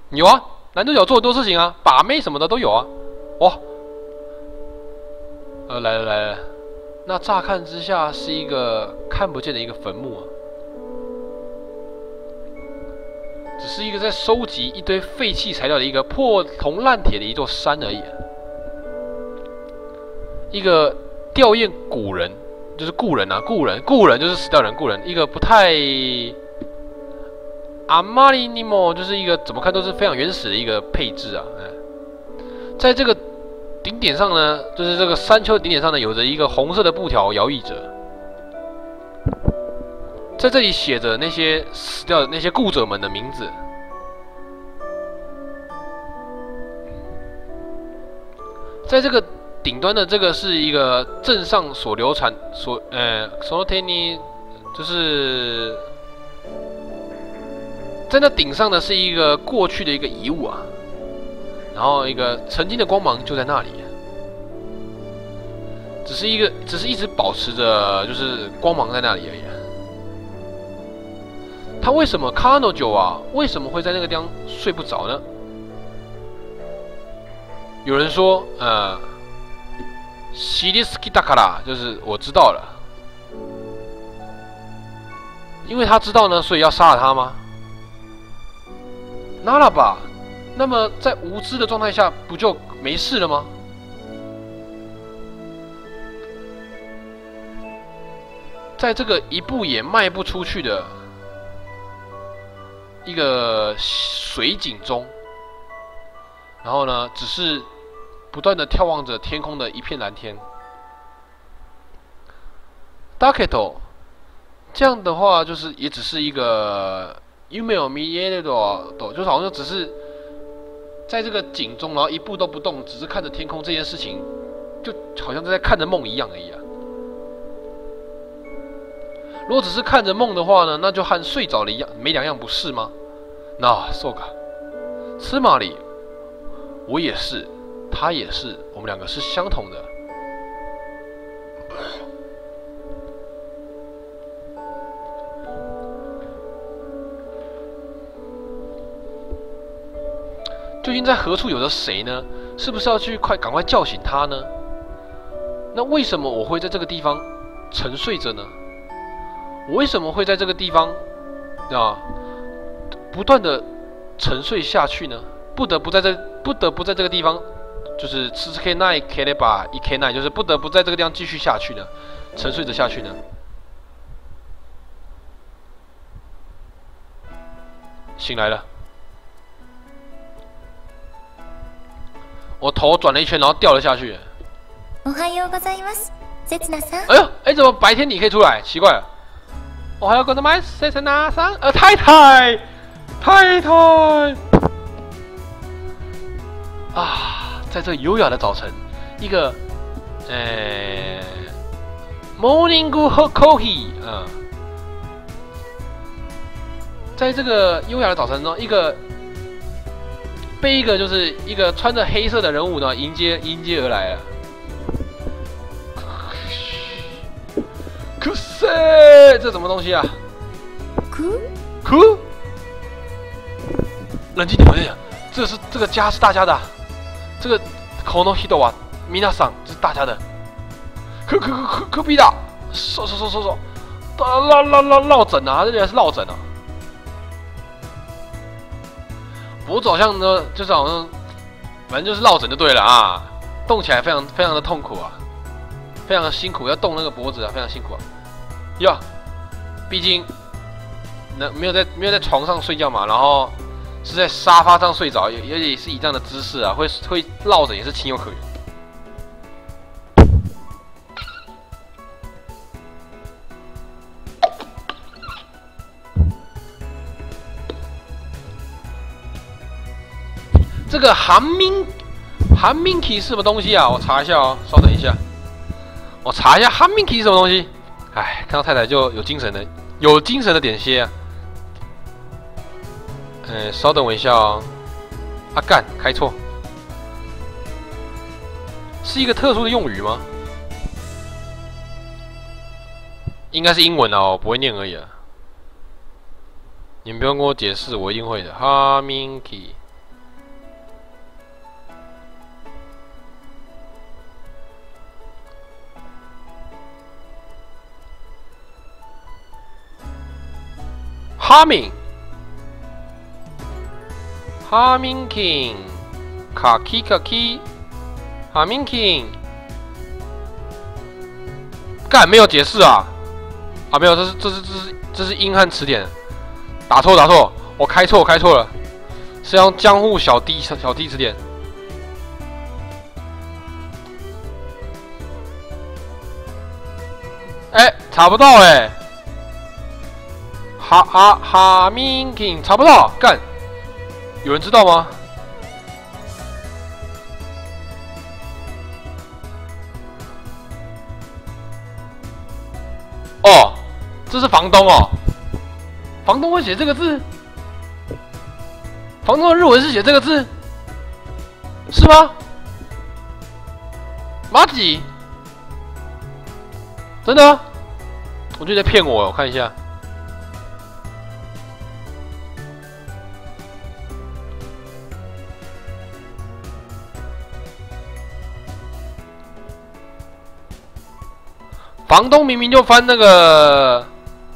有啊，男主角做很多事情啊，把妹什么的都有啊。哇，来了，那乍看之下是一个看不见的一个坟墓啊，只是一个在收集一堆废弃材料的一个破铜烂铁的一座山而已啊。一个吊唁古人，就是故人啊，故人就是死掉人，故人一个不太阿玛里尼莫，就是一个怎么看都是非常原始的一个配置啊。在这个顶点上呢，就是这个山丘的顶点上呢，有着一个红色的布条摇曳着，在这里写着那些死掉的那些故者们的名字。在这个顶端的这个是一个镇上所流传所天尼，就是在那顶上的是一个过去的一个遗物啊，然后一个曾经的光芒就在那里，只是一直保持着就是光芒在那里而已。他为什么卡诺九啊？为什么会在那个地方睡不着呢？有人说，西里斯基达卡拉，就是我知道了，因为他知道呢，所以要杀了他吗？那了吧，那么在无知的状态下，不就没事了吗？在这个一步也迈不出去的一个水井中，然后呢，只是不断的眺望着天空的一片蓝天。だけど，这样的话就是也只是一个夢を見えると，就是好像只是在这个井中，然后一步都不动，只是看着天空这件事情，就好像在看着梦一样而已啊。如果只是看着梦的话呢，那就和睡着了一样，没两样，不是吗？那そうか，つまり我也是，他也是，我们两个是相同的。究竟在何处有着谁呢？是不是要去赶快叫醒他呢？那为什么我会在这个地方沉睡着呢？我为什么会在这个地方不断的沉睡下去呢？不得不在这个地方，就是吃 K 奈 K 雷把一 K 奈，就是不得不在这个地方继续下去呢，沉睡着下去呢？醒来了，我头转了一圈，然后掉了下去。 おはようございます、せつなさん。 哎呦，怎么白天你可以出来？奇怪了。おはようございます、せつなさん。太太啊，在这优雅的早晨，一个morning coffee 在这个优雅的早晨中，被一个就是一个穿着黑色的人物呢迎接而来了。可是这什么东西啊？哭？冷静点，这个家是大家的、这个この人は皆さん，这是大家的。可比的，说，落枕啊，这原来是落枕啊。脖子好像呢，就是好像，反正就是落枕就对了啊，动起来非常的痛苦啊，非常的辛苦，要动那个脖子啊，非常辛苦啊。哟，毕竟没有在床上睡觉嘛，然后是在沙发上睡着，也是以这样的姿势啊，会落枕也是情有可原。这个韩明体是什么东西啊？我查一下哦，稍等一下，我查一下韩明体是什么东西。哎，看到太太就有精神的点些啊。稍等我一下哦。啊干，开错，是一个特殊的用语吗？应该是英文哦，我不会念而已啊。你们不用跟我解释，我一定会的。哈明体。 哈敏King， 卡 key， 哈敏 King， 干没有解释啊？啊，没有，这是英汉词典，打错，我开错了，是用江户小弟词典。哎，查不到哎，哈敏 King 查不到，干，有人知道吗？哦，这是房东哦，房东会写这个字，房东的日文是写这个字，是吗？马吉，真的？我觉得在骗我，我看一下。房东明明就翻那个，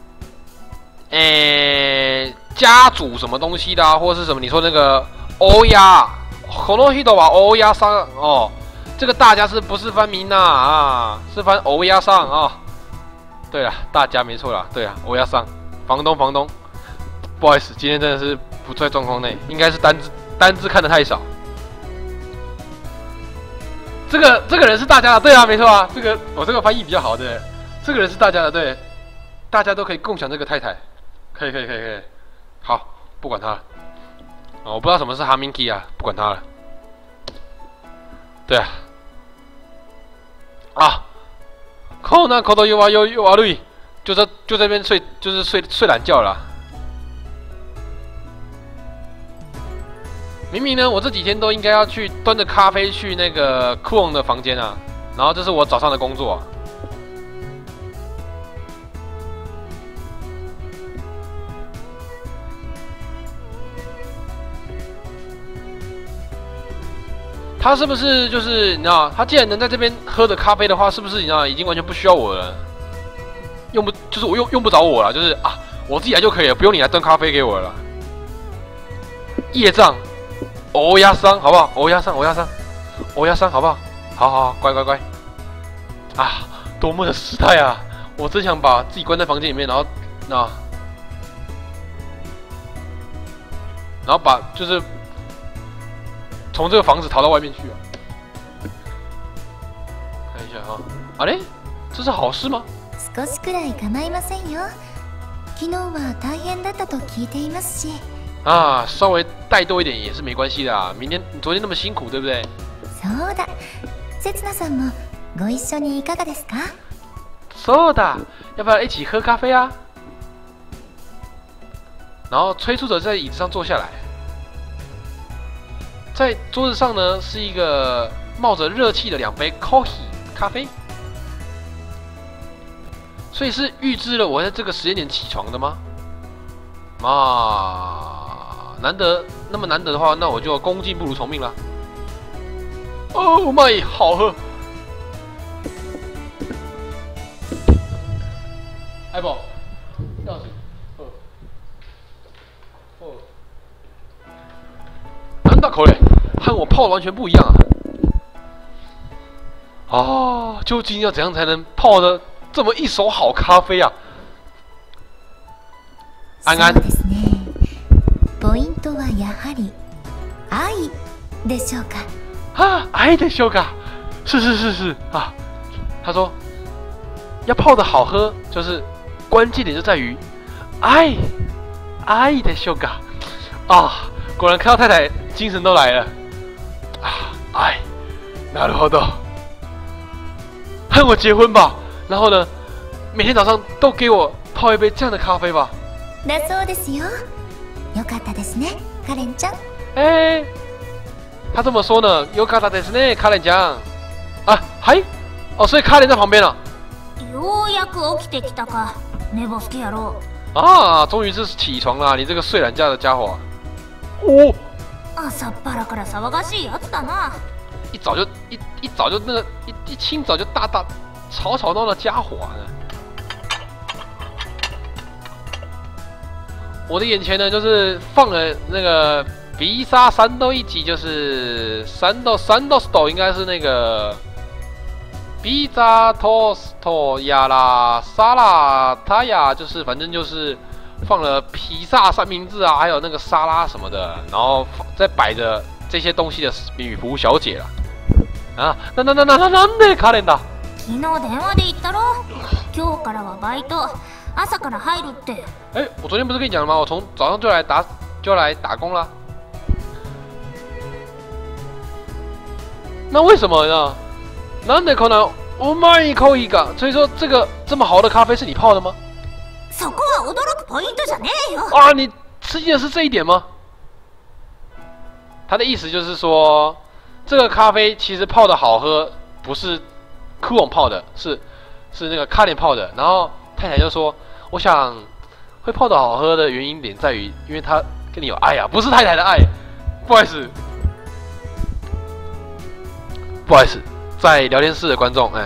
家主什么东西的、啊，或者是什么？你说那个欧亚，この人は欧亚桑哦，这个大家是不是翻明呐啊？是翻欧亚桑啊？对了，大家没错啦，对啊，欧亚桑，房东，不好意思，今天真的是不在状况内，应该是单字看得太少。这个人是大家的，对啊，没错啊，这个翻译比较好，对，这个人是大家的，对，大家都可以共享这个太太，可以，好，不管他了，哦，我不知道什么是哈明 key 啊，不管他了，对啊，啊，こんなこと言わ悪い，就在这边睡，就是睡懒觉了啦。明明呢，我这几天都应该要去端着咖啡去那个库翁的房间啊，然后这是我早上的工作、啊。他是不是就是你知道，他既然能在这边喝的咖啡的话，是不是你知道已经完全不需要我了？就是我用不着我了，就是啊，我自己来就可以了，不用你来端咖啡给我了。业障。欧亚桑，好不好？欧亚桑，好不好？好，乖。啊，多么的时代啊！我真想把自己关在房间里面，然后把就是从这个房子逃到外面去啊！看一下啊，啊嘞，这是好事吗？ 少しくらい構いませんよ。昨日は大変だったと聞いていますし。 啊，稍微带多一点也是没关系的啊。昨天那么辛苦，对不对？ そうだ。せつなさんもご一緒にいかがですか？ そうだ，要不要一起喝咖啡啊？然后催促者在椅子上坐下来，在桌子上呢是一个冒着热气的2杯 coffee 咖啡，所以是预知了我在这个时间点起床的吗？难得的话，那我就恭敬不如从命了。Oh my， 好喝！哎不，钥匙，难大口嘞，和我泡的完全不一样啊！啊，究竟要怎样才能泡的这么一手好咖啡啊？安安。 ポイントはやはり愛でしょうか？ 啊，愛でしょうか？是啊。他说，要泡的好喝，就是关键点就在于愛でしょうか？啊，果然看到太太精神都来了啊！愛，なるほど，和我结婚吧。然后呢，每天早上都给我泡一杯这样的咖啡吧。 だそうですよ。よかったですね、カレンちゃん。 哎，他这么说呢，よかったですね、カレンちゃん。啊，はい。哦，所以カレン在旁边了。 ようやく起きてきたか、寝ぼすけ野郎。 啊，终于是起床了，你这个睡懒觉的家伙。哦， 朝っぱらから騒がしいやつだな。 一早就那个一清早就大吵闹的家伙啊！ 我的眼前呢，就是放了那个比萨三豆一集，就是三豆 store 应该是那个比萨托斯托亚啦沙拉塔亚，就是反正就是放了披萨三明治啊，还有那个沙拉什么的，然后再摆着这些东西的女仆小姐啦。啊，なんでカレンだ？ 昨日電話で言ったろ。今日からはバイト。朝から入るって。 哎，我昨天不是跟你讲了吗？我从早上就来打工啦。那为什么呢？なんでこのうまいコーヒーが？所以说这个这么好的咖啡是你泡的吗？ そこは驚くポイントじゃねえよ。 啊，你吃惊的是这一点吗？他的意思就是说，这个咖啡其实泡的好喝，不是库翁泡的，是那个卡莲泡的。然后太太就说。我想会泡的好喝的原因点在于，因为他跟你有爱啊，不是太太的爱。不好意思，在聊天室的观众，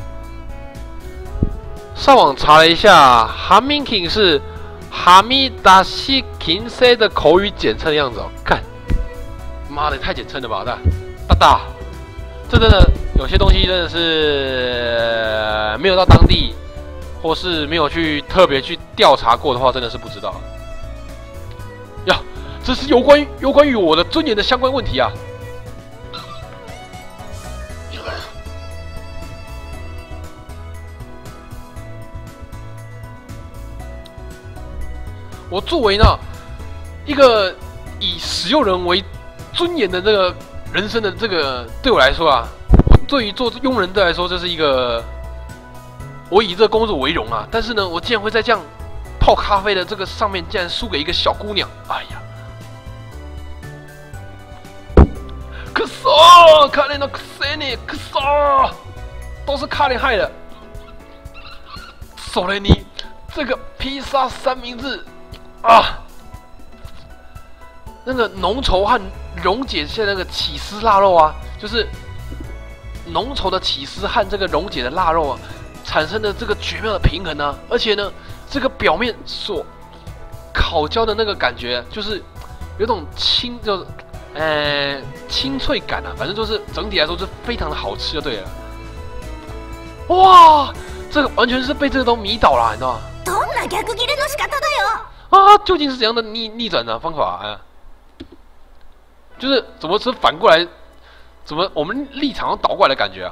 上网查了一下，哈密 king 是哈密达西 king say 的口语简称的样子哦。看，妈的，太简称了吧，大，这真的有些东西真的是没有到当地。或是没有去特别去调查过的话，真的是不知道。呀，这是有关于我的尊严的相关问题啊！我作为呢一个以使用人为尊严的这个人生的这个，对我来说啊，对于做佣人的来说，这是一个。我以这个工作为荣啊，但是呢，我竟然会在这样泡咖啡的这个上面，竟然输给一个小姑娘！哎呀，可骚！卡莲的可塞尼，可骚！都是卡莲害的。索雷尼，这个披萨三明治啊，那个浓稠和溶解现在那个起司腊肉啊，就是浓稠的起司和这个溶解的腊肉啊。产生的这个绝妙的平衡啊，而且呢，这个表面所烤焦的那个感觉，就是有种清脆感啊，反正就是整体来说是非常的好吃就对了。哇，这个完全是被这个都迷倒了，你知道吗？ どんな逆ギレの仕方だよ！ 啊，究竟是怎样的逆转的方法啊？就是怎么是反过来，怎么我们立场倒过来的感觉啊？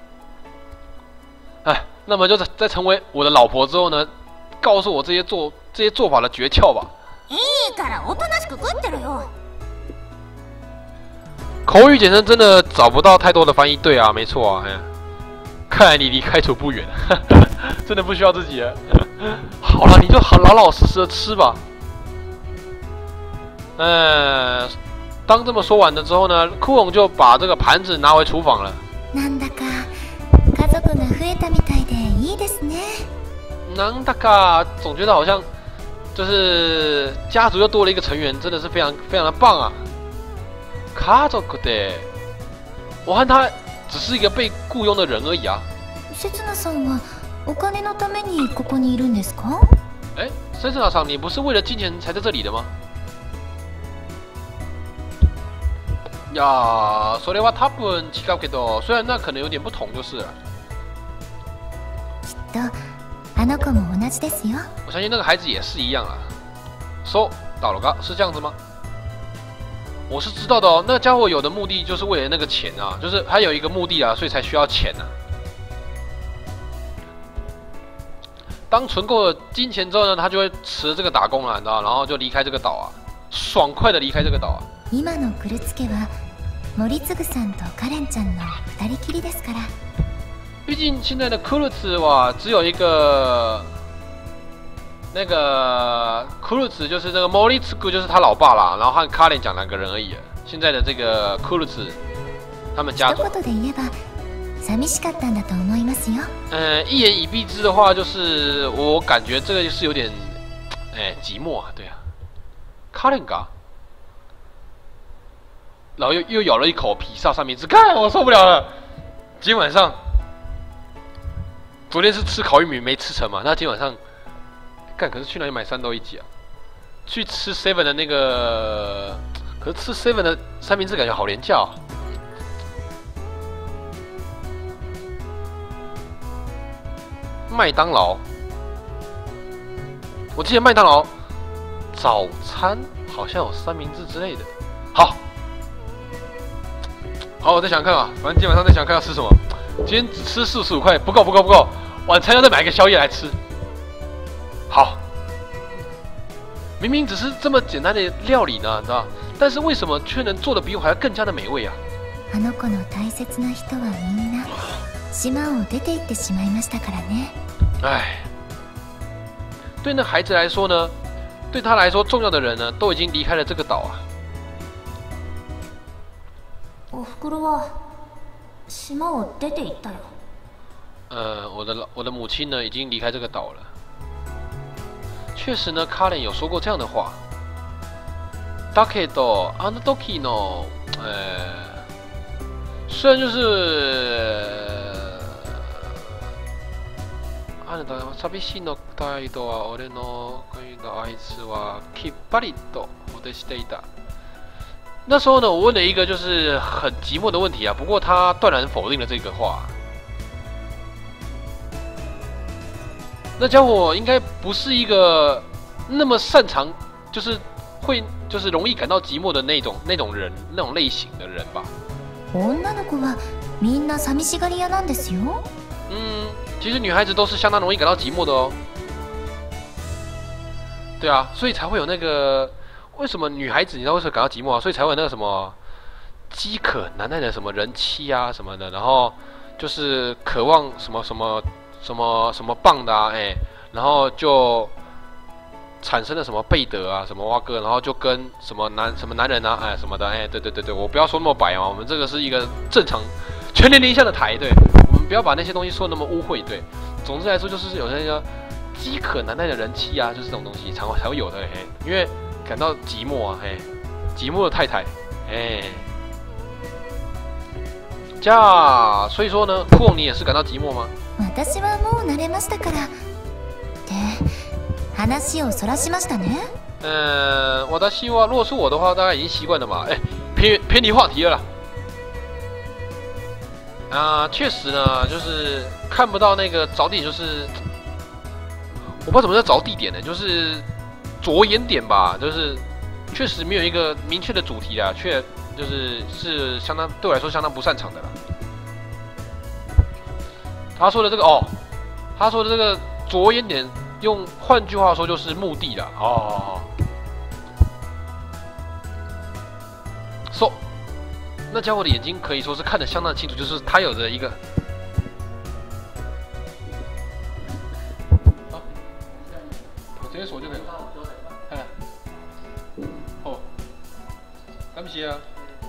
哎。那么就在成为我的老婆之后呢，告诉我这些做法的诀窍吧。 いいからおとなしく食ってろよ。 口语简称真的找不到太多的翻译，对啊，没错啊。看来你离开除不远，真的不需要自己了。好了，你就老老实实的吃吧。当这么说完了之后呢，库翁就把这个盘子拿回厨房了。 なんだか家族が増えたみたいでいいですね。 なんだか总觉得好像就是家族又多了一个成员，真的是非常非常的棒啊。家族で，我和他只是一个被雇佣的人而已啊。 せつなさんはお金のためにここにいるんですか？ 哎，森森上，你不是为了金钱才在这里的吗？呀，それは多分違うけど，虽然那可能有点不同就是了。 きっとあの子も同じですよ。 我相信那个孩子也是一样啊。So， 到了个是这样子吗？我是知道的哦。那家伙有的目的就是为了那个钱啊，就是他有一个目的啊，所以才需要钱啊。当存够了金钱之后呢，他就会辞这个打工了，你知道，然后就离开这个岛啊，爽快的离开这个岛啊。 今のクルツ家は森次さんとカレンちゃんの二人きりですから。 毕竟现在的库鲁茨哇，只有一个那个库鲁茨，就是那个莫里茨库，就是他老爸啦，然后和卡莲讲两个人而已。现在的这个库鲁茨，他们家族。 一言で言えば寂しかったんだと思いますよ。 一言以蔽之的话，就是我感觉这个就是有点，寂寞啊，对啊，卡莲嘎。然后又咬了一口披萨三明治，看我受不了了。今天晚上，昨天是吃烤玉米没吃成嘛？那今天晚上，可是去哪里买三豆一起啊？ 去吃 Seven 的那个，可是吃 Seven 的三明治感觉好廉价哦。麦当劳，我记得麦当劳早餐好像有三明治之类的。好，我再想想看啊，反正基本上再想看要吃什么。今天只吃45块，不够。晚餐要再买一个宵夜来吃。好，明明只是这么简单的料理呢，你知道？但是为什么却能做的比我还要更加的美味啊？ あの子の大切な人はみんな島を出て行ってしまいましたからね。 唉，对那孩子来说呢，对他来说重要的人呢，都已经离开了这个岛啊。 おふくろは島を出て行ったよ。 我的母亲呢，已经离开这个岛了。确实呢，卡莲有说过这样的话。だけどあの時の虽然就是あなたが寂しいの態度は俺の恋のあいつはきっぱりと否定していた。那时候呢，我问了一个就是很寂寞的问题啊，不过他断然否定了这个话。那家伙应该不是一个那么擅长，就是容易感到寂寞的那种人，那种类型的人吧。 女の子はみんな寂しがり屋なんですよ。 其实女孩子都是相当容易感到寂寞的哦。对啊，所以才会有那个为什么女孩子你知道为什么感到寂寞啊？所以才会有那个什么饥渴难耐的什么人妻啊什么的，然后就是渴望什么棒的啊，然后就产生了什么贝德啊，什么蛙哥，然后就跟什么男人啊，什么的，对，我不要说那么白嘛，我们这个是一个正常全年龄向的台，对，我们不要把那些东西说那么污秽，对，总之来说就是有那个饥渴难耐的人妻啊，就是这种东西才会有的，因为感到寂寞啊，寂寞的太太，这样，所以说呢，库翁你也是感到寂寞吗？ 私はもう慣れましたから。で、話をそらしましたね。 私は如果是我的话，大概已经习惯了嘛。偏离话题了啦。确实呢，就是看不到那个着地，就是我不知道怎么叫着地点呢，就是着眼点吧，就是确实没有一个明确的主题啦，是相当对我来说相当不擅长的啦。他说的这个着眼点，换句话说就是目的啦。那家伙的眼睛可以说是看得相当清楚，就是他有着一个。我直接锁就可以了。感谢啊。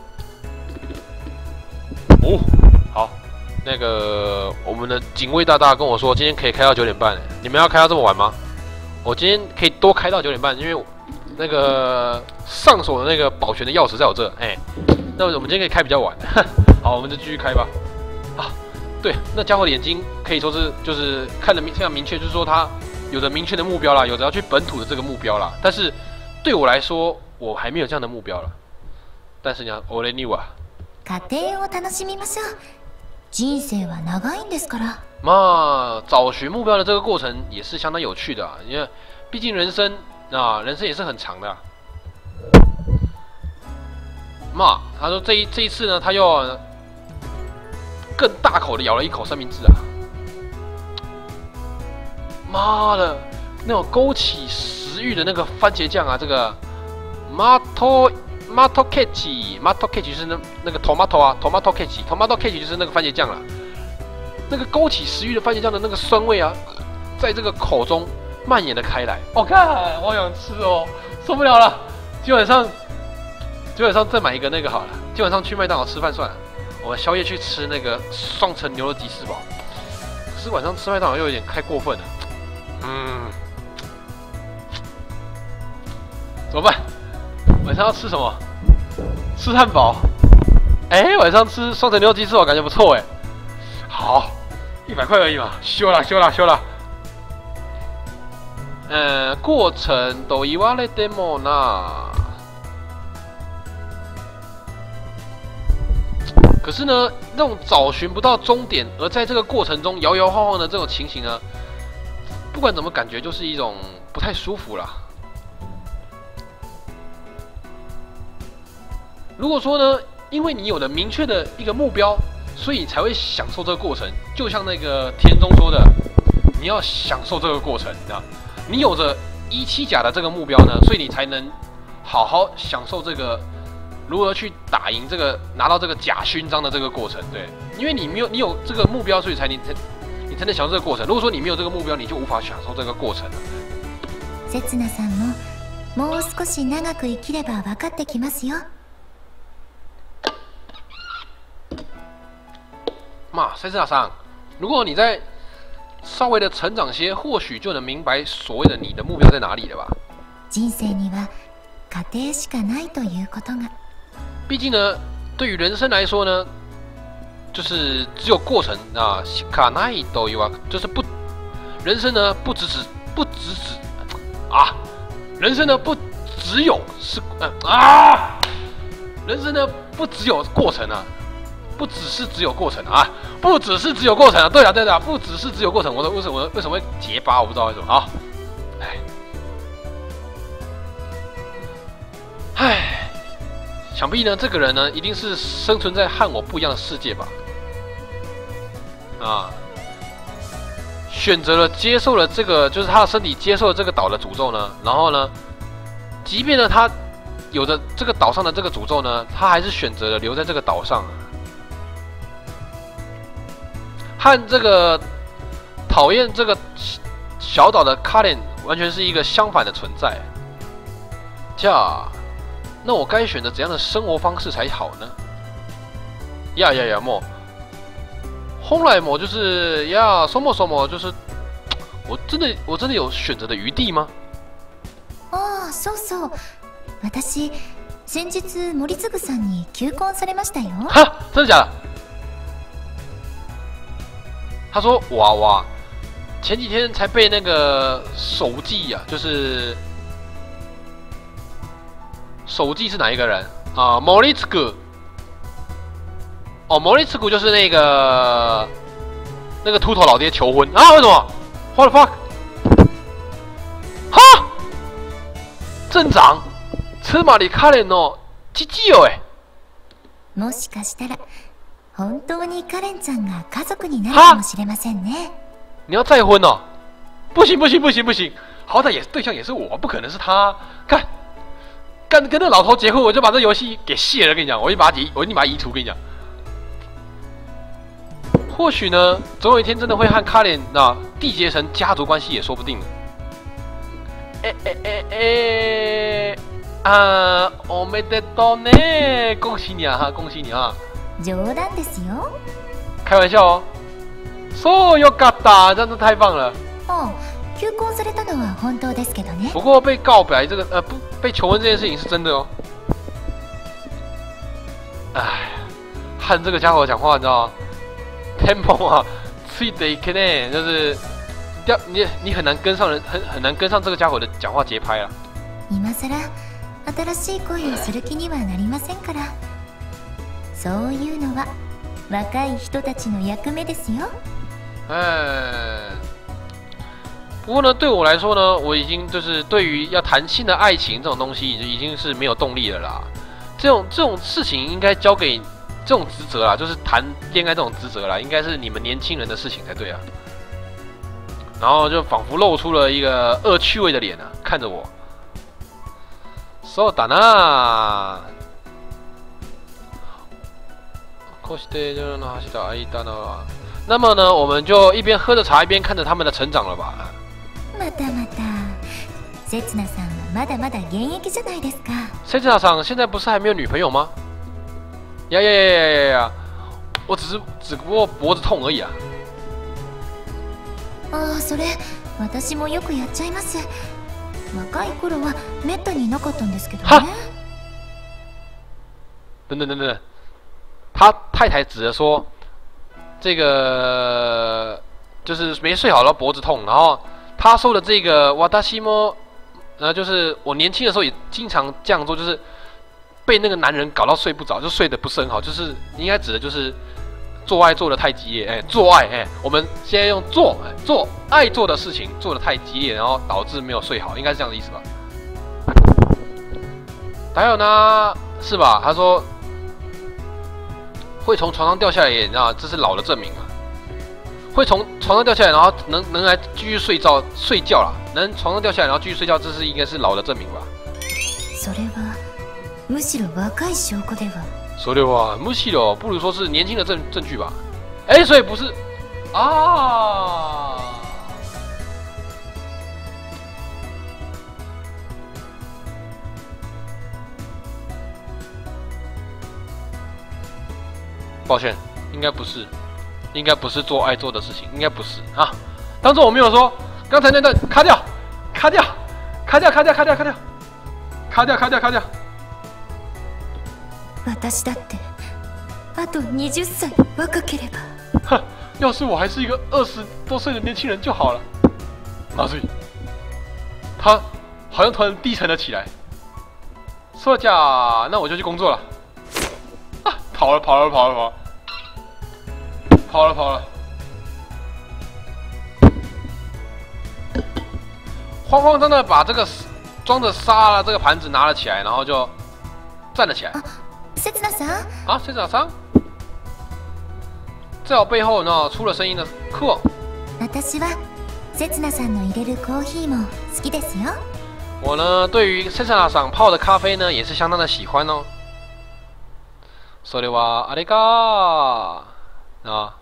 好。那个我们的警卫大大跟我说，今天可以开到9点半，你们要开到这么晚吗？我今天可以多开到9点半，因为那个上锁的那个保全的钥匙在我这，那我们今天可以开比较晚。好，我们就继续开吧。对，那家伙的眼睛可以说是就是看得非常明确，就是说他有着明确的目标啦，有着要去本土的这个目标啦。但是对我来说，我还没有这样的目标了。但是呢，俺には家庭を楽しみましょう。人生は長いんですから。 嘛，找寻目标的这个过程也是相当有趣的啊，因为毕竟人生也是很长的嘛，他说这一次呢，他又更大口的咬了一口三明治啊！妈的，那种勾起食欲的那个番茄酱啊，这个Mato ketchup 就是那个 tomato 啊 ，tomato ketchup 就是那个番茄酱啦。那个勾起食欲的番茄酱的那个酸味啊，在这个口中蔓延的开来。看，我好想吃哦，受不了了。今晚上再买一个那个好了。今晚上去麦当劳吃饭算了，我们宵夜去吃那个双层牛肉吉士堡。可是晚上吃麦当劳又有点太过分了。怎么办？晚上要吃什么？吃汉堡。晚上吃双层牛肉鸡翅堡感觉不错好，100块而已嘛，修了。 过程都言われてもな。可是呢，那种找寻不到终点，而在这个过程中摇摇晃晃的这种情形呢，不管怎么感觉就是一种不太舒服啦。如果说呢，因为你有了明确的一个目标，所以你才会享受这个过程。就像那个田中说的，你要享受这个过程啊。你有着17甲的这个目标呢，所以你才能好好享受这个如何去打赢这个拿到这个甲勋章的这个过程。对，因为你有这个目标，所以你才能享受这个过程。如果说你没有这个目标，你就无法享受这个过程。 刹那さんももう少し長く生きれば分かってきますよ。 嘛，塞斯纳桑，如果你在稍微的成长些，或许就能明白所谓的你的目标在哪里了吧？ 人生には過程しかないということが。 毕竟呢，对于人生来说呢，就是只有过程啊，卡奈都有啊，就是不，人生呢不只啊，人生呢不只有是人生呢不只有过程啊。不只是只有过程啊，不只是只有过程啊。对了，不只是只有过程。我为什么会结巴？我不知道为什么啊。唉，想必呢，这个人呢，一定是生存在和我不一样的世界吧？啊，选择了接受了这个，就是他的身体接受了这个岛的诅咒呢。然后呢，即便呢他有着这个岛上的这个诅咒呢，他还是选择了留在这个岛上。和这个讨厌这个小岛的卡莲完全是一个相反的存在。那我该选择怎样的生活方式才好呢？もう本来も就是そもそも就是我真的有选择的余地吗？ ああ、そうそう。私先日森次さんに求婚されましたよ。 哈，真的假的？他说：“哇，前几天才被那个手记啊，就是手记是哪一个人啊？莫里茨古哦，莫里茨古就是那个秃头老爹求婚啊？为什么 ？What the fuck？ 哈，镇长，つまり彼の父よえ。 もしかしたら。”本当にカレンちゃんが家族になるかもしれませんね。 你要再婚哦？不行，好歹也对象也是我，不可能是他。跟那老头结婚，我就把这游戏给卸了。跟你讲，我一定把它移除。跟你讲，或许呢，总有一天真的会和卡莲缔结成家族关系也说不定。おめでとうね，恭喜你啊！恭喜你啊！ 冗談ですよ。 开玩笑哦。そうよかった，真的太棒了。 哦，求婚されたのは本当ですけどね。 不过被告白这个不被求婚这件事情是真的哦。唉，和这个家伙讲话，你知道吗 ？Tempo 啊，ついていけね，就是你很难跟上很难跟上这个家伙的讲话节拍啊。 今さら新しい恋をする気にはなりませんから。そういうのは若い人たちの役目ですよ。 不过呢，对我来说呢，我已经就是对于要谈性的爱情这种东西，已经是没有动力了啦。这种事情应该交给这种职责啦，就是谈恋爱这种职责啦，应该是你们年轻人的事情才对啊。然后就仿佛露出了一个恶趣味的脸啊，看着我。そうだな。那么呢，我们就一边喝着茶，一边看着他们的成长了吧。 また刹那さんはまだまだ現役じゃないですか。 刹那さん现在不是还没有女朋友吗？呀！我只不过脖子痛而已啊。 ああ、それ私もよくやっちゃいます。若い頃はめったになかったんですけどね。 等。他太太指着说，这个就是没睡好，然后脖子痛，然后他说的这个瓦达西莫，就是我年轻的时候也经常这样做，就是被那个男人搞到睡不着，就睡得不是很好，就是应该指的就是做爱做得太激烈，做爱，我们现在用做爱做的事情做得太激烈，然后导致没有睡好，应该是这样的意思吧？还有呢，是吧？他说会从床上掉下来，你知道，这是老的证明啊。会从床上掉下来，然后能来继续睡觉啦，能床上掉下来然后继续睡觉，这是应该是老的证明吧？ それはむしろ若い証拠では。 それはむしろ不如说是年轻的证据吧？所以不是啊。抱歉，应该不是做爱做的事情，应该不是啊。当做我没有说，刚才那段卡掉。 私だってあと20歳若ければ。 哼，要是我还是一个20多岁的年轻人就好了。啊，所以他好像突然低沉了起来。说假，那我就去工作了。啊，跑了。慌慌张张的把这个装着沙的这个盘子拿了起来，然后就站了起来。 刹那さん。 啊，刹那さん，在我背后呢出了声音的酷。 私は刹那さんの入れるコーヒーも好きですよ。 我呢对于刹那さん泡的咖啡呢也是相当的喜欢哦。それはあれか啊。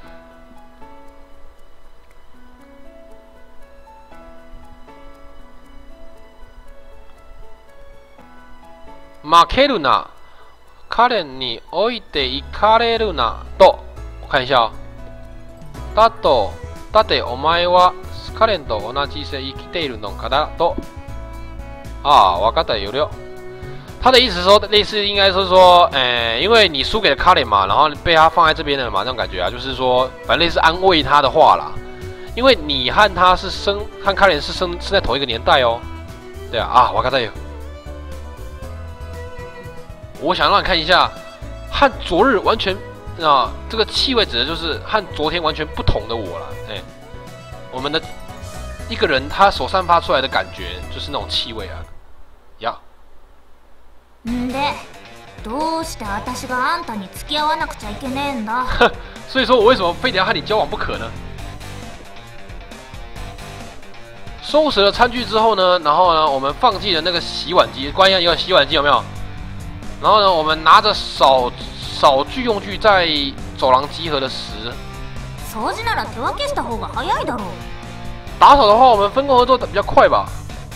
負けるな、彼に置いていかれるなと、我看一下哦。だってお前は彼と同じ生きているのかだと。啊，わかったよ了。他的意思说，类似应该是说，因为你输给了卡莲嘛，然后被他放在这边了嘛，这种感觉啊，就是说，反正类似安慰他的话啦。因为你和他是和卡莲是在同一个年代哦。对啊，わかったよ。我想让你看一下，和昨日完全这个气味指的就是和昨天完全不同的我了。我们的一个人他所散发出来的感觉就是那种气味啊，呀。 んで、どうして私があんたに付き合わなくちゃいけねえんだ？ 所以说我为什么非得要和你交往不可呢？收拾了餐具之后呢，然后呢，我们放进了那个洗碗机，关一下洗碗机有没有？然后呢，我们拿着扫具用具在走廊集合的时。 掃除なら手分けした方が早いだろう。 打扫的话，我们分工合作比较快吧。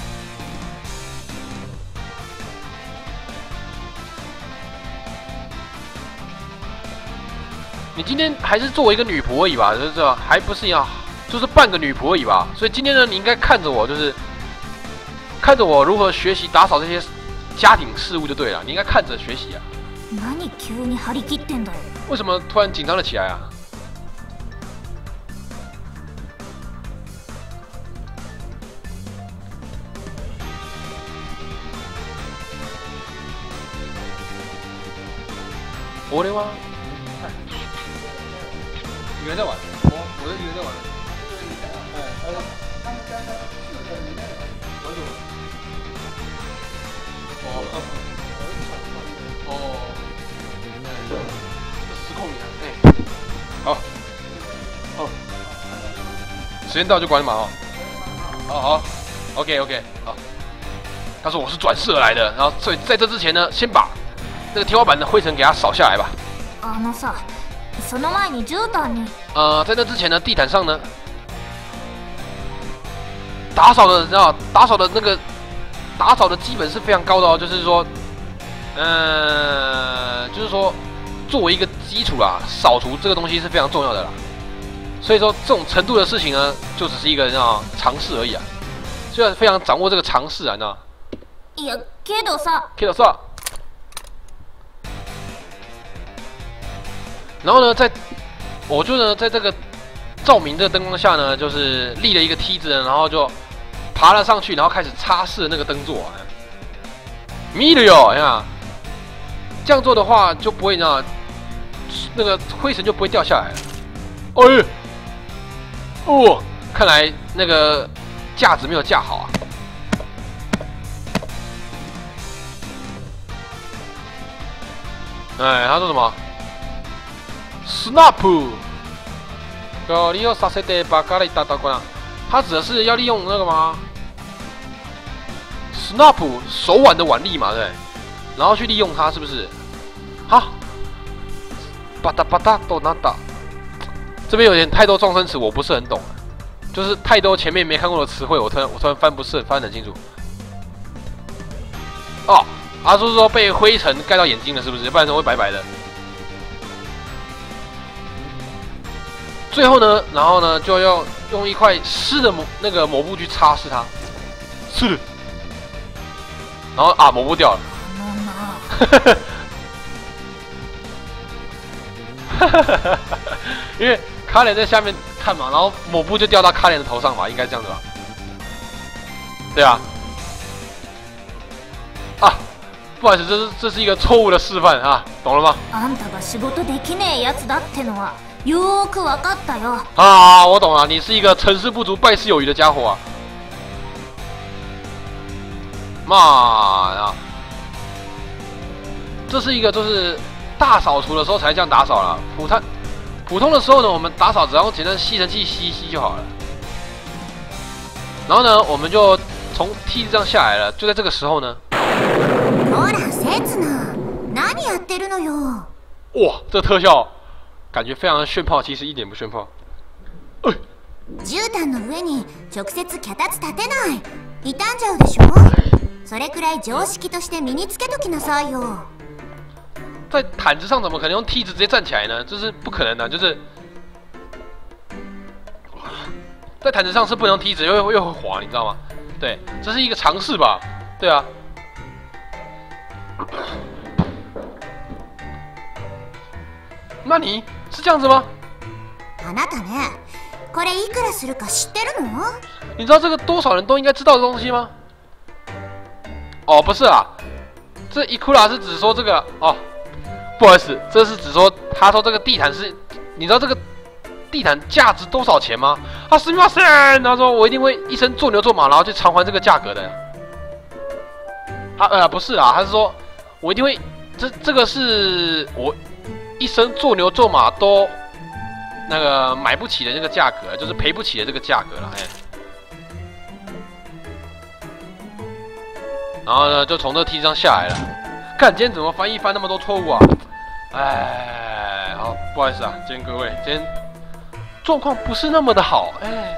你今天还是作为一个女仆而已吧，就是还不是就是半个女仆而已吧。所以今天呢，你应该看着我，就是看着我如何学习打扫这些家庭事务就对了。你应该看着学习啊。 何急に張り切ってんだよ。 为什么突然紧张了起来啊？我的吗？一个人在玩，我的一个人在玩。失控了，好，时间到就关嘛好 ，OK， 好。他说我是转世而来的，然后所以在这之前呢，先把那个天花板的灰尘给它扫下来吧。 あのさ、その前に絨毯に。 在那之前呢，地毯上呢，打扫的那个打扫的基本是非常高的哦，就是说，作为一个基础啦，扫除这个东西是非常重要的啦。所以说这种程度的事情呢，就只是一个尝试而已啊，所以非常掌握这个常识啊，你知道？ いや、けどさ。 然后呢，我觉得在这个照明这个灯光下呢，就是立了一个梯子，然后就爬了上去，然后开始擦拭那个灯座。迷了哟，你看，这样做的话就不会让那个灰尘就不会掉下来了。哎，哦，看来那个架子没有架好啊。哎，他说什么 ？Snap。他指的是要利用那个吗 ？Snap 手腕的腕力嘛，对，然后去利用它，是不是？哈，巴达巴达都拿打，这边有点太多撞声词，我不是很懂，就是太多前面没看过的词汇，我突然翻得很清楚。哦，阿叔说被灰尘盖到眼睛了，是不是？不然怎么会白白的？最后呢，然后呢，就要用一块湿的那个抹布去擦拭它，是的。然后啊，抹布掉了。因为卡莲在下面看嘛，然后抹布就掉到卡莲的头上嘛，应该这样子吧？对啊。啊，不好意思，这是一个错误的示范啊，懂了吗？ あんたが仕事できねえやつだってのはよーくわかったよ。 啊，我懂了，你是一个成事不足败事有余的家伙啊！妈呀，这是一个就是大扫除的时候才这样打扫啦。普通的时候呢，我们打扫只要用简单吸尘器吸一吸就好了。然后呢，我们就从梯子上下来了。就在这个时候呢， ほら、せつな、何やってるのよ。 哇，这特效感觉非常的炫炮，其实一点不炫炮。 絨毯の上に直接脚立立てない。傷んじゃうでしょ。それくらい常識として身につけときなさいよ。 在毯子上怎么可能用梯子直接站起来呢？这是不可能的，就是在毯子上是不能梯子，又会滑，你知道吗？对，这是一个尝试吧？对啊。那你是这样子吗？ あなたね、これいくらするか知ってるの？ 你知道这个多少人都应该知道的东西吗？哦，不是啊，这伊库拉是指说这个哦，不好意思，这是指说他说这个地毯是，你知道这个地毯价值多少钱吗？啊，すみません，他说我一定会一生做牛做马，然后去偿还这个价格的。不是啊，他是说我一定会，这个是我一生做牛做马都那个买不起的这个价格，就是赔不起的这个价格了，哎。然后呢，就从这梯子上下来了。看今天怎么翻译翻那么多错误啊！哎，好，不好意思啊，今天各位，今天状况不是那么的好，哎，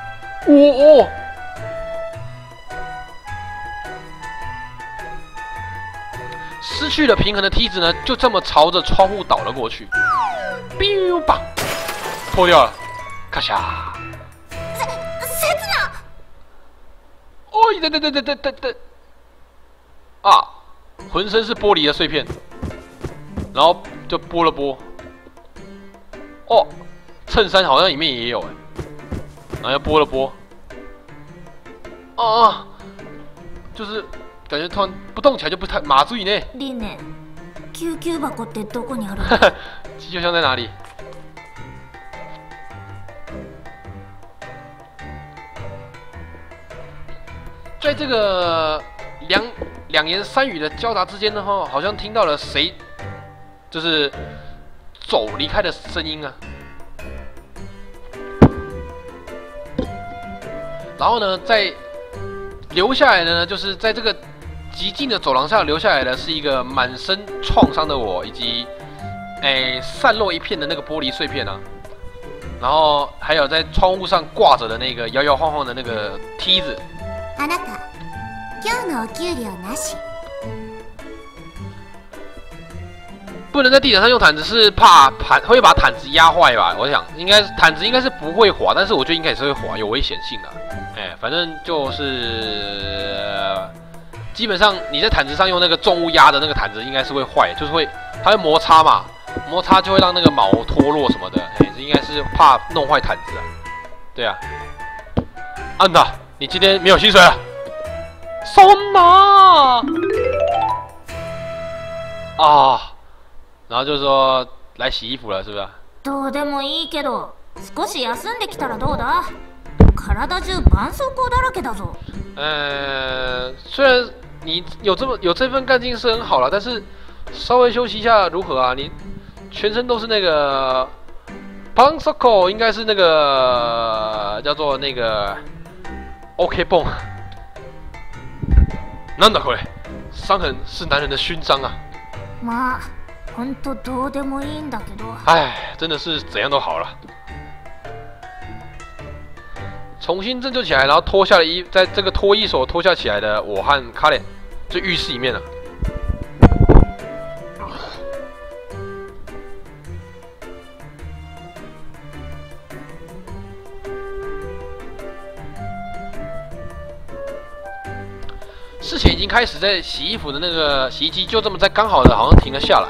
失去了平衡的梯子呢，就这么朝着窗户倒了过去，biu 吧，破掉了，咔嚓！哦，对。啊！浑身是玻璃的碎片，然后就拨了拨。哦，衬衫好像里面也有哎，然后又拨了拨。啊，就是感觉突然不动起来就不太麻醉呢。 リネ、救急箱ってどこにある？ 急救箱在哪里？在这个两言三语的交杂之间呢，好像听到了谁就是离开的声音啊。然后呢，在留下来的呢，就是在这个极静的走廊上留下来的是一个满身创伤的我，以及散落一片的那个玻璃碎片啊。然后还有在窗户上挂着的那个摇摇晃晃的那个梯子。 あなた、今日のお給料なし。 不能在地毯上用毯子，是怕会把毯子压坏吧？我想毯子应该是不会滑，但是我觉得应该也是会滑，有危险性的。反正就是基本上你在毯子上用那个重物压的那个毯子，应该是会坏，就是它会摩擦嘛， 摩擦就会让那个毛脱落什么的，哎，这应该是怕弄坏毯子啊。对啊，安达，你今天没有薪水了。松拿啊，然后就说来洗衣服了，是不是？ どうでもいいけど、少し休んできたらどうだ？体中絆創膏だらけだぞ。 虽然你有这份干劲是很好了，但是稍微休息一下如何啊？你全身都是那个絆創膏，应该是那个叫做那个 OK 泵。なんだこれ？伤痕是男人的勋章啊！ まあ、ほんとどうでもいいんだけど。 唉，真的是怎样都好了。重新振作起来，然后脱下了在这个脱衣所脱下起来的我和卡莲，就浴室里面了。事情已经开始，在洗衣服的那个洗衣机就这么在刚好的，好像停了下来。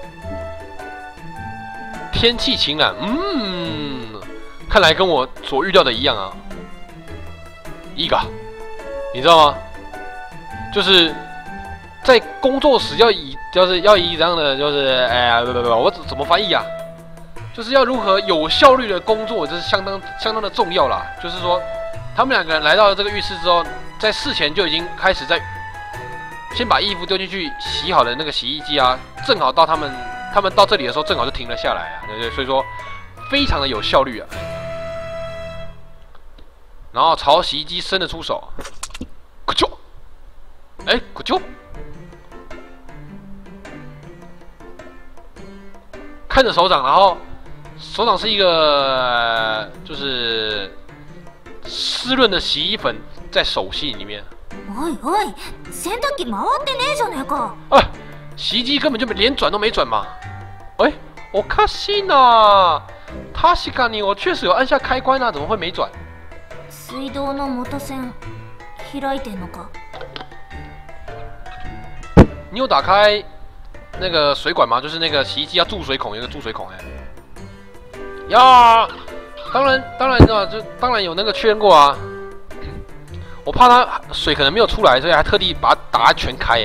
天气晴朗，看来跟我所预料的一样啊。一个，你知道吗？就是在工作时要以怎样的，我怎么翻译啊？就是要如何有效率的工作，这是相当的重要啦。就是说，他们两个人来到了这个浴室之后，在事前就已经开始先把衣服丢进去洗好的那个洗衣机啊，正好到他们到这里的时候，正好就停了下来啊，对不对？所以说非常的有效率啊。然后朝洗衣机伸了出手，咕啾，咕啾，看着手掌，然后手掌是一个就是湿润的洗衣粉在手心里面。 おいおい、洗濯機回ってねえじゃねえか。 洗衣机根本就连转都没转嘛。おかしいな。確かに我确实有按下开关啊，怎么会没转？ 水道の元栓開いてんのか？ 你有打开那个水管吗？就是那个洗衣机要注水孔，有个注水孔呀，当然当然有那个确认过啊。我怕它水可能没有出来，所以还特地把它打全开。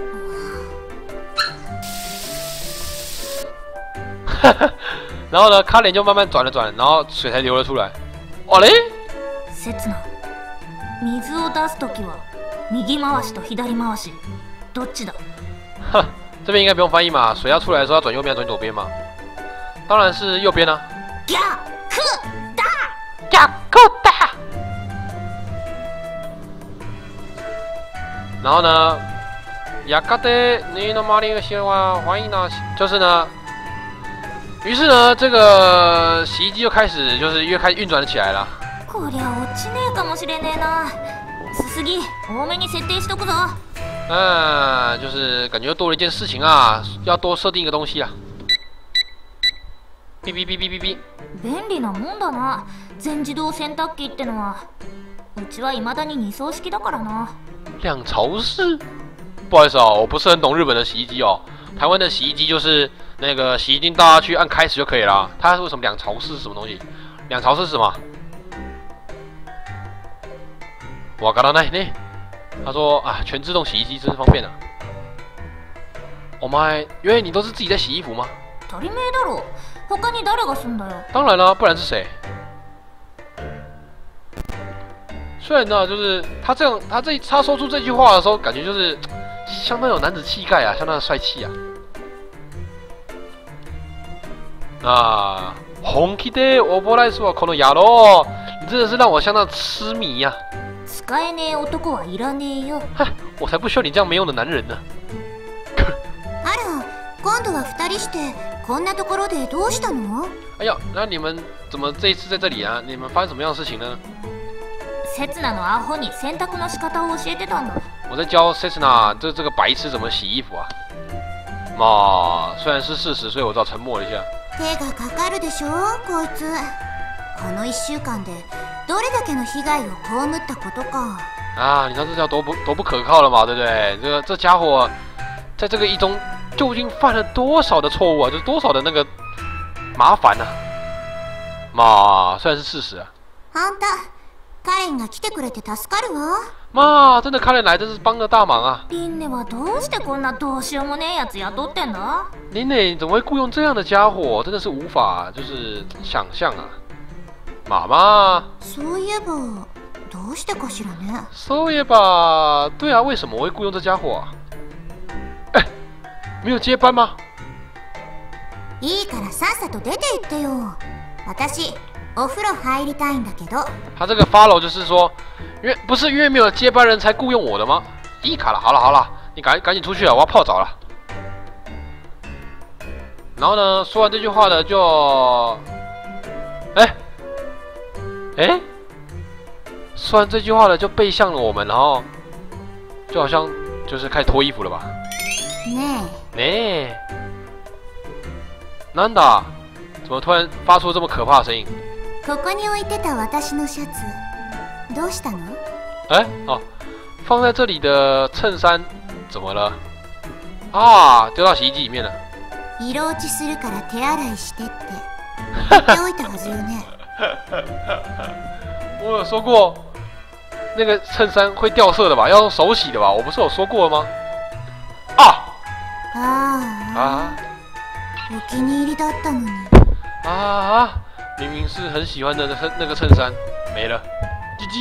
然后呢，卡莲就慢慢转了转，然后水才流了出来。あれ？ 刹那、水を出すときは右回しと左回し、どっちだ？ 这边应该不用翻译嘛，水要出来的时候要转右边，转左边嘛？当然是右边啊。逆だ。然后呢，やがて你の周りの人は欢迎呢，就是呢。于是呢，这个洗衣机就开始开始运转了起来了。 こりゃ落ちねえかもしれねえな。すすぎ、多めに設定しとくぞ。 就是感觉多了一件事情啊，要多设定一个东西啊。哔哔哔哔哔哔。 便利なもんだな。全自動洗濯機ってのは。うちは未だに二槽式だからな。 两槽式？不好意思哦，我不是很懂日本的洗衣机哦。台湾的洗衣机就是那个洗衣机倒下去按开始就可以了。它为什么两槽式是什么东西？两槽式是什么？わからないね。他说啊，全自动洗衣机真是方便啊。お前，原来你都是自己在洗衣服吗？ 当たり前だろ。他に誰がすんだよ。 当然了，不然是谁？虽然呢，就是他说出这句话的时候，感觉就是相当有男子气概啊，相当的帅气啊。本気でオーバーライスはこの野郎，你真的是让我相当痴迷呀！ 使えねえ男はいらねえよ。 我才不需要你这样没用的男人呢。 あら、今度は2人してこんなところでどうしたの？ 哎呀，那你们怎么这一次在这里啊？你们发生什么样的事情呢？ 刹那のアホに洗濯の仕方を教えてたんだ。 我在教 Setsuna 这个白痴怎么洗衣服啊。嘛，虽然是事实，所以我只好沉默了一下。 手がかかるでしょこいつ。この1週間でどれだけの被害を被ったことか。 你知道这叫多不可靠了嘛，对不对？这家伙在这个究竟犯了多少的错误啊？就是多少的那个麻烦啊？嘛，虽然是事实啊。 あんた、カレンが来てくれて助かるわ。 妈，真的卡莲来真是帮了大忙啊！ リンネはどうしてこんなどうしようもねえやつ雇ってんだ？ 林磊怎么会雇佣这样的家伙？真的是无法就是想象啊！妈妈， そういえば、どうしてかしらね。 そういえば，对啊，为什么我会雇佣这家伙啊？哎，没有接班吗？ いいからさっさと出て行ってよ。私、お風呂入りたいんだけど。 他这个 follow 就是说，因为没有接班人才雇佣我的吗？伊卡了，好了，你赶紧出去啊，我要泡澡了。然后呢，说完这句话呢，就，说完这句话呢，就背向了我们，然后就好像就是开始脱衣服了吧？ ねなんだ？怎么突然发出这么可怕的声音？ ここに置いてた私のシャツ、どうしたの？ 放在这里的衬衫怎么了？啊，丢到洗衣机里面了。 色落ちするから手洗いしてって言っておいたはずよね。 我有说过，那个衬衫会掉色的吧？要用手洗的吧？我不是有说过了吗？ お気に入りだったのに。 明明是很喜欢的那个衬衫没了，鸡鸡。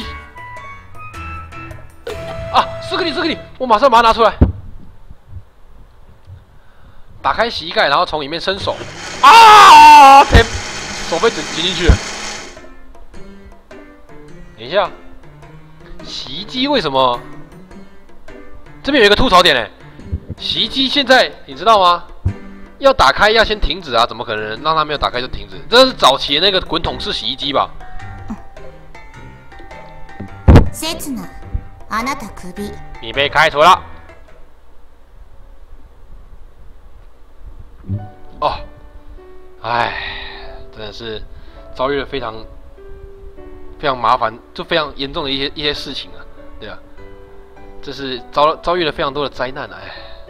斯克里，我马上把它拿出来，打开洗衣盖，然后从里面伸手，手被挤进去了。等一下，洗衣机为什么这边有一个吐槽点呢？洗衣机现在你知道吗？要打开要先停止啊，怎么可能让它没有打开就停止？这是早期的那个滚筒式洗衣机吧？ せつな、あなたクビ。 你被开除了。真的是遭遇了非常麻烦，就非常严重的一些事情啊，对啊，这是遭遇了非常多的灾难啊，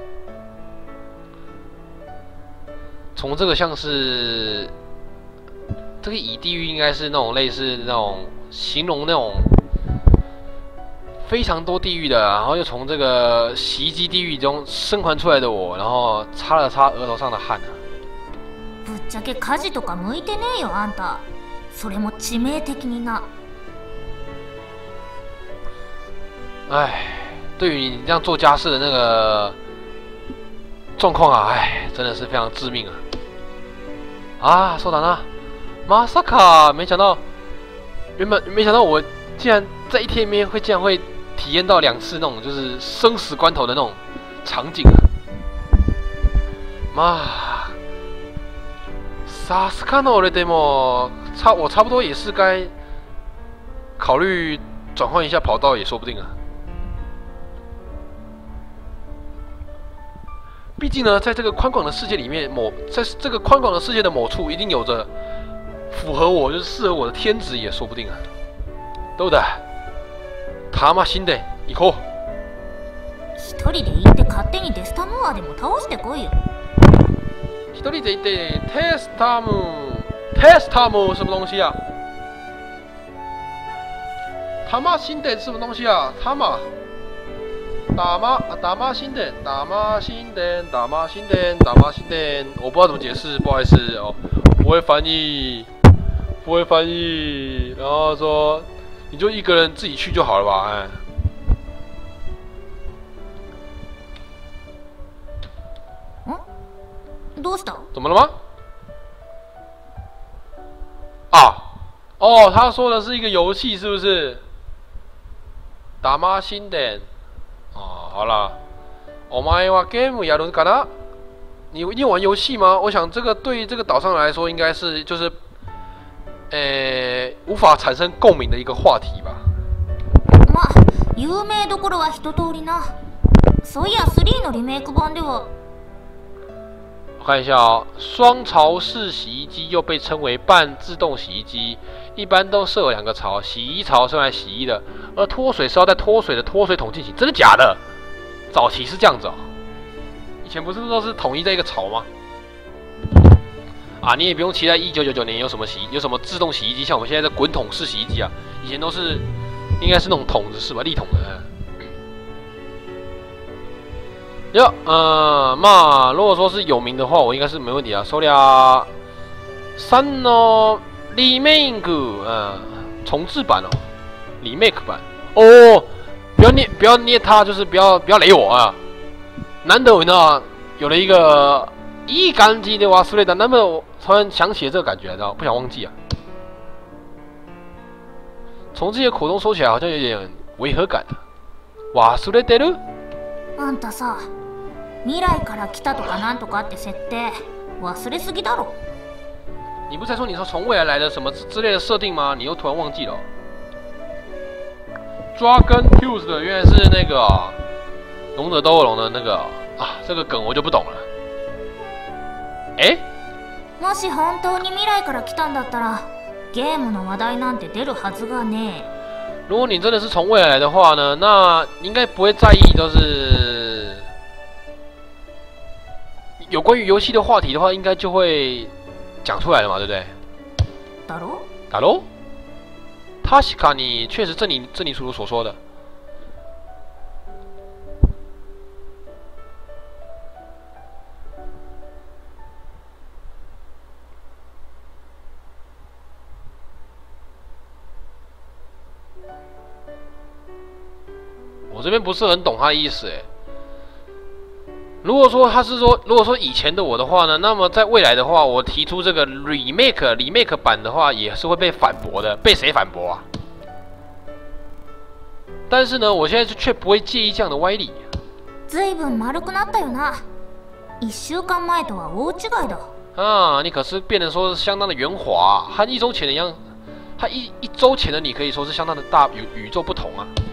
从这个像是这个乙地狱，应该是那种类似那种形容那种非常多地狱的，然后又从这个洗衣机地狱中生还出来的我，然后擦了擦额头上的汗啊。 ぶっちゃけ家事とか向いてねえよあんた。それも致命的にな。 对于你这样做家事的那个状况啊，真的是非常致命啊！そうだな。まさか没想到我竟然在一天里面竟然会体验到2次那种就是生死关头的那种场景啊！さすがの俺でも我差不多也是该考虑转换一下跑道也说不定啊。毕竟呢，在这个宽广的世界里面，在这个宽广的世界的某处，一定有着符合我就是适合我的天职也说不定啊。どうだ？たましんで行こう。 一人で行って勝手にデスタムーアでも倒してこいよ。 一人で行ってテスタム什么东西啊？他妈新的什么东西啊？他妈打妈新的，我不知道怎么解释，不好意思哦，不会翻译。然后说你就一个人自己去就好了吧？ どうした？ 怎么了吗？他说的是一个游戏，是不是？打妈新的。好啦，お前はゲームやるかな？你玩游戏吗？我想这个对这个岛上来说，应该是就是无法产生共鸣的一个话题吧。 まあ、有名どころは一通りな。そういや3のリメイク版では。 我看一下哦，双槽式洗衣机又被称为半自动洗衣机，一般都设有2个槽，洗衣槽是用来洗衣的，而脱水是要在脱水的脱水桶进行。真的假的？早期是这样子哦。 以前不是都是统一在一个槽吗？啊，你也不用期待1999年有什么自动洗衣机，像我们现在的滚筒式洗衣机啊，以前都是应该是那种筒子式吧，立筒的。嘛，如果说是有名的话，我应该是没问题啊。そりゃ3のリメイク，重制版哦 ，remake 版哦，不要捏他，就是不要雷我啊。难得有了一个いい感じで忘れた，那么我突然想起了这个感觉，知道不想忘记啊。从这些口中说起来，好像有点违和感。忘れてる？ あんたさ、未来から来たとかなんとかって設定忘れすぎだろ。 你不是才说你说从未来来的什么之类的设定吗？你又突然忘记了。Dragon Tooth 的原来是那个龙者斗恶龙的那个啊，这个梗我就不懂了。 もし本当に未来から来たんだったら、ゲームの話題なんて出るはずがねえ。 如果你真的是从未来来的话呢，那应该不会在意，就是有关于游戏的话题的话，应该就会讲出来了嘛，对不对？ だろ？ 打喽？確かに确实正你叔叔所说的。我这边不是很懂他的意思，如果说以前的我的话呢，那么在未来的话，我提出这个 remake 版的话，也是会被反驳的。被谁反驳啊？但是呢，我现在却不会介意这样的歪理。 ずいぶん丸くなったよな。1週間前とは大違いだ。 啊，你可是变得说是相当的圆滑，和一周前的一样，和一周前的你可以说是相当的大宇宙不同啊。